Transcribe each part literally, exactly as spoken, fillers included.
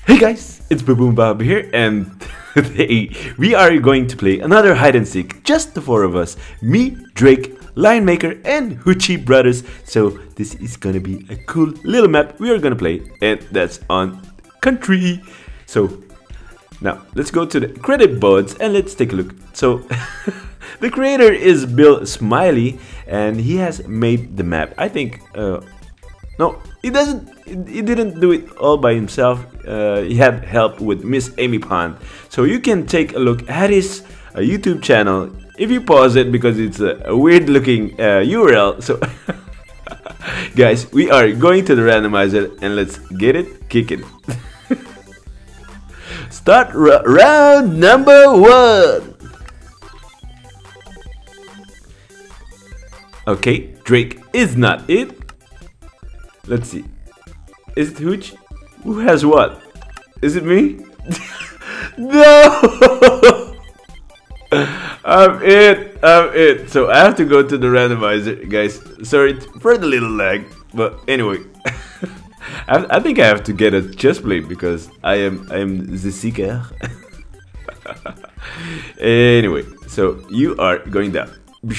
Hey guys, it's Baboon Bob here, and today we are going to play another hide and seek, just the four of us, me, Drake, Lionmaker, and Hoochie Brothers. So this is gonna be a cool little map we are gonna play, and that's on Country. So now let's go to the credit boards and let's take a look. So the creator is Bill Smiley, and he has made the map. I think. Uh, No, he doesn't. He didn't do it all by himself. Uh, he had help with Miss Amy Pond. So you can take a look at his uh, YouTube channel if you pause it because it's a, a weird-looking uh, U R L. So, guys, we are going to the randomizer and let's get it kicking. Start round number one. Okay, Drake is not it. Let's see. Is it Hooch? Who has what? Is it me? No! I'm it. I'm it. So I have to go to the randomizer, guys. Sorry for the little lag, but anyway, I, I think I have to get a chest plate because I am I am the seeker. Anyway, so you are going down.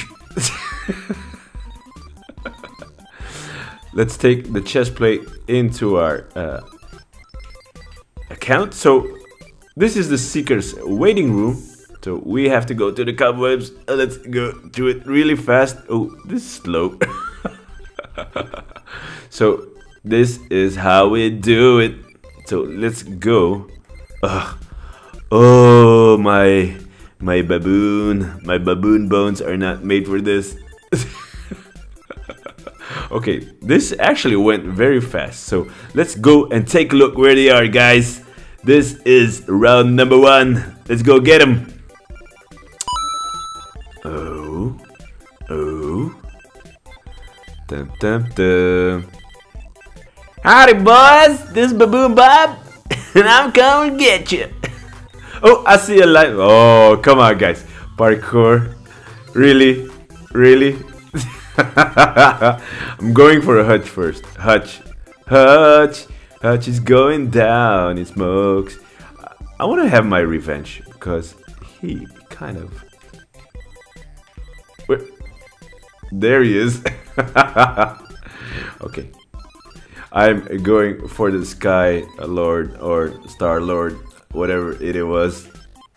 Let's take the chest plate into our uh, account. So this is the Seeker's waiting room. So we have to go to the cobwebs. Uh, let's go do it really fast. Oh, this is slow. So this is how we do it. So let's go. Ugh. Oh, my my baboon. My baboon bones are not made for this. Okay, this actually went very fast, so let's go and take a look where they are, guys. This is round number one. Let's go get them. Oh, oh, dum dum dum. Howdy, boys. This is Baboon Bob, and I'm coming to get you. Oh, I see a light. Oh, come on, guys. Parkour, really, really. I'm going for a Hutch first. Hutch. Hutch. Hutch is going down in smokes. I want to have my revenge because he kind of... Where? There he is. Okay. I'm going for the Sky Lord or Star Lord, whatever it was.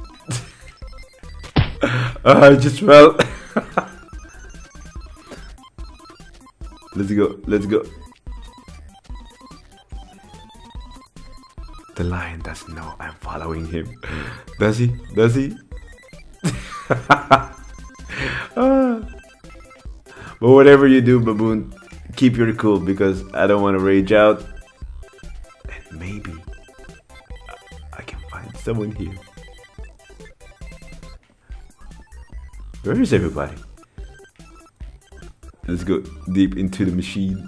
uh, I just fell. Let's go, let's go. The lion doesn't know I'm following him. Does he? Does he? Ah. But whatever you do, Baboon, keep your cool because I don't want to rage out. And maybe I can find someone here. Where is everybody? Let's go deep into the machine.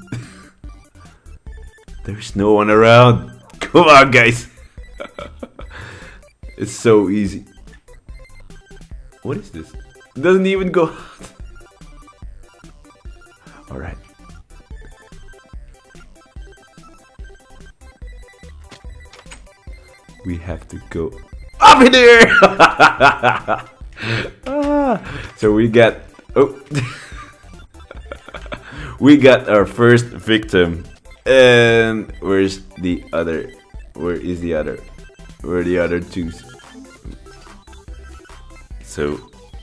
There's no one around. Come on, guys. It's so easy. What is this? It doesn't even go. Alright. We have to go up in there. Ah, so we got... Oh. We got our first victim. And where's the other? Where is the other? Where are the other two? So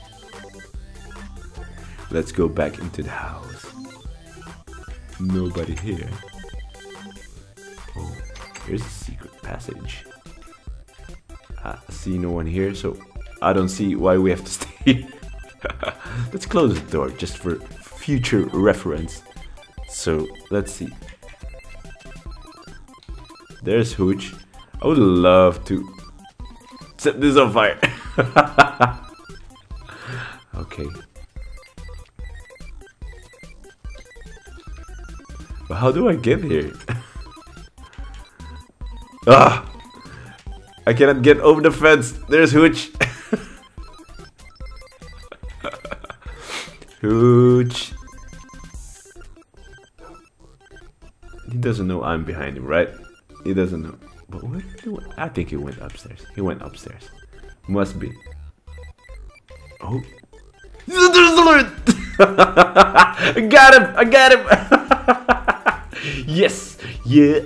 let's go back into the house. Nobody here. Oh, here's a secret passage. I see no one here, so I don't see why we have to stay. Let's close the door just for future reference. So let's see. There's Hooch. I would love to set this on fire. Okay. But how do I get here? Ah! I cannot get over the fence. There's Hooch. Hooch. He doesn't know I'm behind him, right? He doesn't know. But where did he went? I think he went upstairs. He went upstairs. Must be. Oh. I got him! I got him! Yes! Yeah!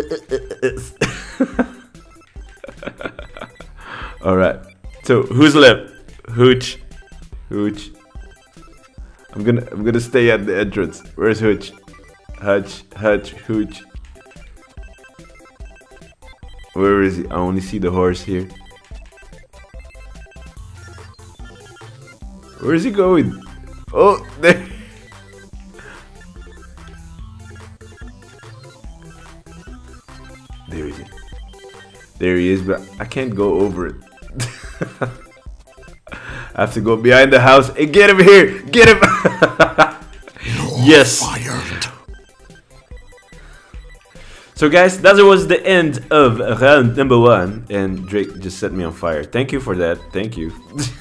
Alright. So who's left? Hooch. Hooch. I'm gonna I'm gonna stay at the entrance. Where's Hooch? Hutch, Hutch, Hooch. Where is he? I only see the horse here. Where is he going? Oh, there. There he is. There he is, but I can't go over it. I have to go behind the house and get him here. Get him. Yes. Fired. So guys, that was the end of round number one, and Drake just set me on fire. Thank you for that. Thank you.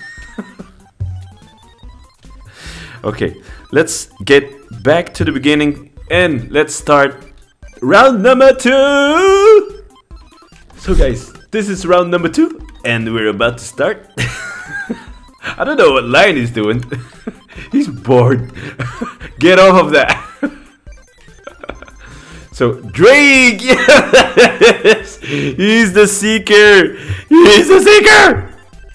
Okay, let's get back to the beginning and let's start round number two. So guys, this is round number two and we're about to start. I don't know what Lion is doing. He's bored. Get off of that. So Drake, yes, he's the seeker. He's the seeker.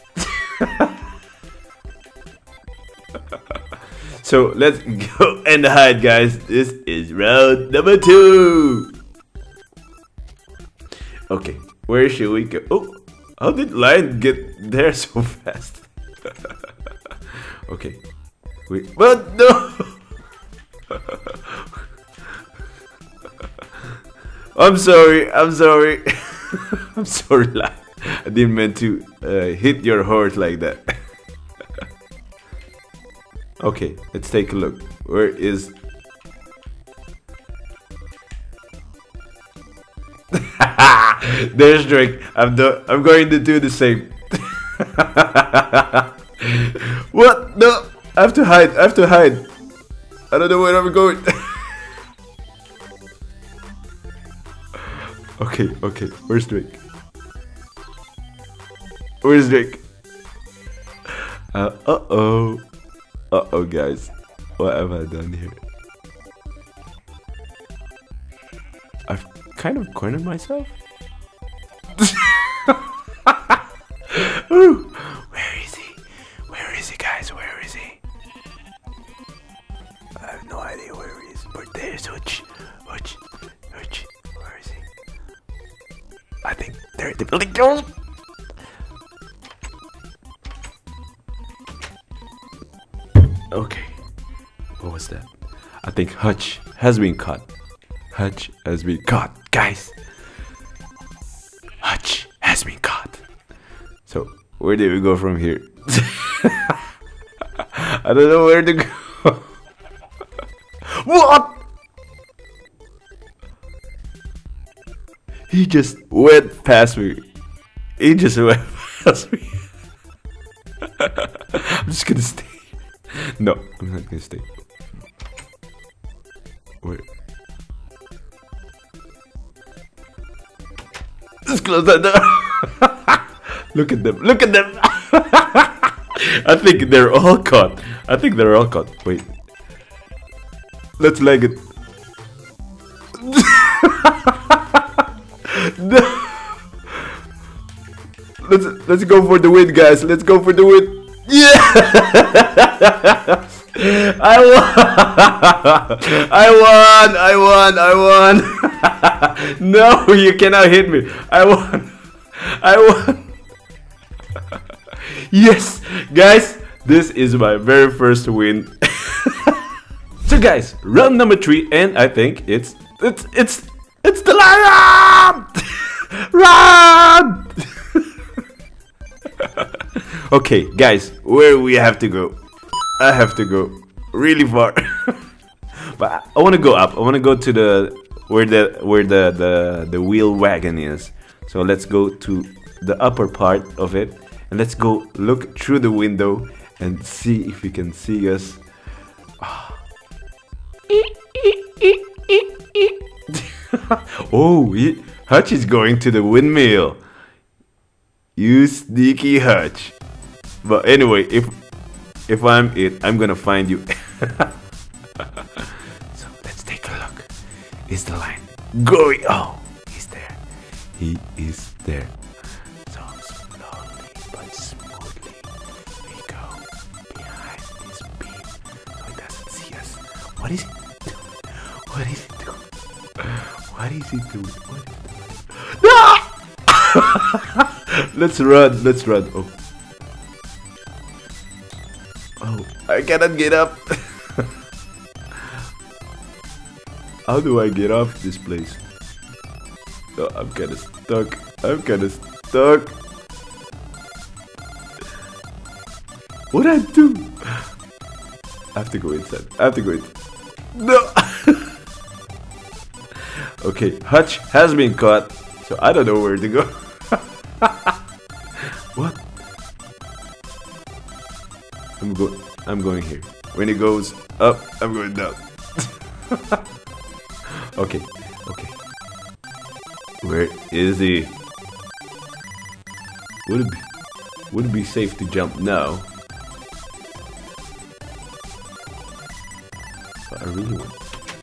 So let's go and hide, guys. This is round number two. Okay, where should we go? Oh, how did Lion get there so fast? Okay, wait, but no. I'm sorry. I'm sorry. I'm sorry, Lion. I didn't mean to uh, hit your horse like that. Okay, let's take a look. Where is... There's Drake. I'm do I'm going to do the same. What? No! I have to hide. I have to hide. I don't know where I'm going. Okay, okay. Where's Drake? Where's Drake? Uh, uh-oh. Uh-oh, guys. What have I done here? I've kind of cornered myself. Ooh, where is he? Where is he, guys? Where is he? I have no idea where he is. But there's Hooch. Hooch. Hooch. Where is he? I think they're at the building. Go! Okay, what was that? I think Hutch has been caught. Hutch has been caught, guys. Hutch has been caught. So, where did we go from here? I don't know where to go. What? He just went past me. He just went past me. I'm just gonna stay. No, I'm not gonna stay. Wait. Let's close that door. Look at them. Look at them. I think they're all caught. I think they're all caught. Wait. Let's leg it. No. Let's let's go for the win, guys. Let's go for the win. Yeah! I won! I won! I won! I won! No, you cannot hit me. I won! I won! Yes! Guys, this is my very first win. So guys, round number three, and I think it's it's it's it's the Lion! Run! Okay, guys, where we have to go? I have to go really far. But I want to go up. I want to go to the where the where the the the wheel wagon is. So let's go to the upper part of it and let's go look through the window and see if we can see us. Oh, he, Hutch is going to the windmill. You sneaky Hutch. But anyway, if if I'm it, I'm gonna find you. So let's take a look. Is the line going? Oh, he's there. He is there. So slowly but smoothly we go behind this beam so he doesn't see us. What is he doing? What is he doing? What is he doing? What is he doing? Ah! Let's run. Let's run. Oh. Oh, I cannot get up. How do I get off this place? Oh, I'm kind of stuck. I'm kind of stuck. What do I do? I have to go inside. I have to go in. No. Okay, Hutch has been caught, so I don't know where to go. What? I'm go. I'm going here. When it goes up, I'm going down. Okay. Okay. Where is he? Would it be? Would it be safe to jump now? But I really want.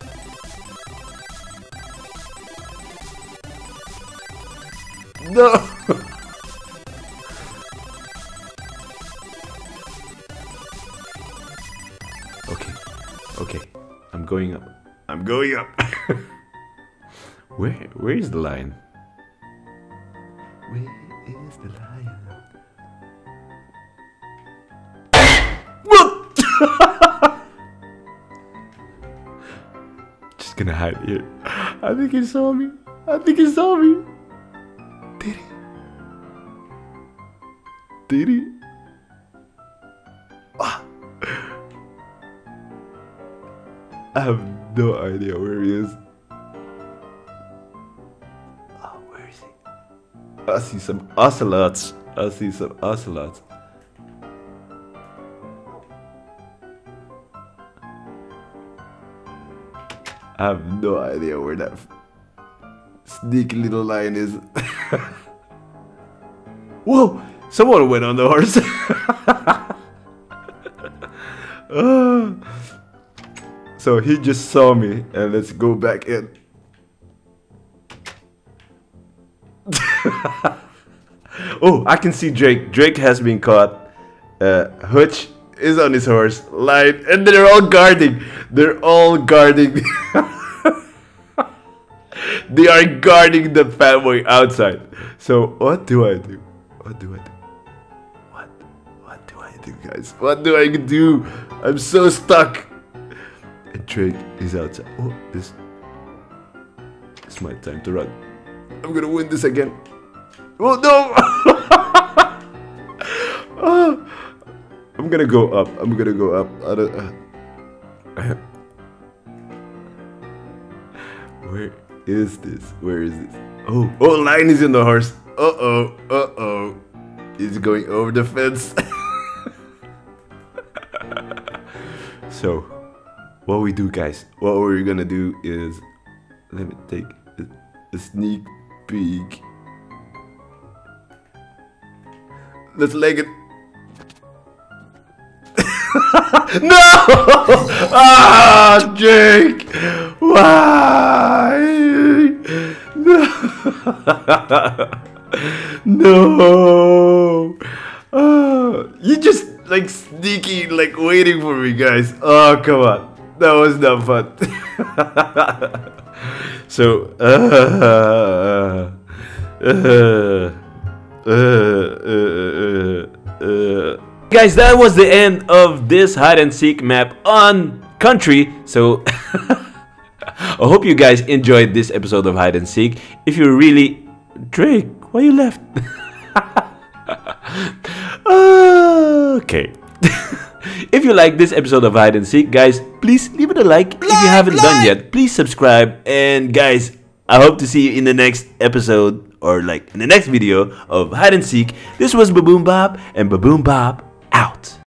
No. Okay. Okay. I'm going up. I'm going up. Where where is the lion? Where is the lion? Just gonna hide here. I think he saw me. I think he saw me. Did he? Did he? Ah. I have no idea where he is. Oh, where is he? I see some ocelots. I see some ocelots. I have no idea where that sneaky little lion is. Whoa! Someone went on the horse. uh, so he just saw me, and let's go back in. Oh, I can see Drake. Drake has been caught. Uh, Hutch is on his horse, lion, and they're all guarding. They're all guarding. They are guarding the fanboy outside. So what do I do? What do I do? What? What do I do, guys? What do I do? I'm so stuck. And Drake is outside. Oh, this. It's my time to run. I'm gonna win this again. Oh no! Oh, I'm gonna go up. I'm gonna go up. I don't, uh, where is this? Where is this? Oh, oh, lion is in the horse. Uh oh, uh oh. He's going over the fence. So, what we do, guys? What we're gonna do is, let me take a, a sneak peek. Let's leg it. No! Ah, Jake! Why? No! No! Oh, you just like sneaky, like waiting for me, guys. Oh, come on. That was not fun. So, uh, uh, uh, uh, uh, uh. Guys, that was the end of this hide and seek map on country. So I hope you guys enjoyed this episode of hide and seek. If you really, Drake, why you left? Okay. If you like this episode of hide and seek, guys, please leave it a like. If you haven't done yet, please subscribe. And guys, I hope to see you in the next episode, or like in the next video of hide and seek. This was Baboom Bob, and Baboom Bob out.